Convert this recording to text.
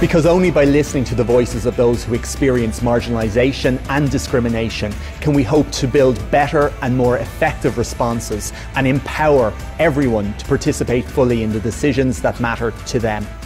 Because only by listening to the voices of those who experience marginalisation and discrimination can we hope to build better and more effective responses and empower everyone to participate fully in the decisions that matter to them.